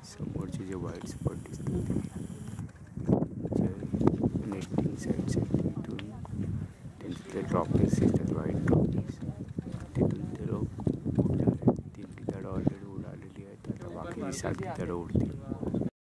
समोरचे जे white spot दिसतात जे नेटिंग साईड तिथून त्यांचे ते ड्रॉपिंग्स दिसतात, व्हाईट ड्रॉपिंग्स. तिथून ते लोक उडणार आहेत. 3 गिधाडं ऑलरेडी उडालेली आहेत. आता बाकी 7 गिधाडं उडतील.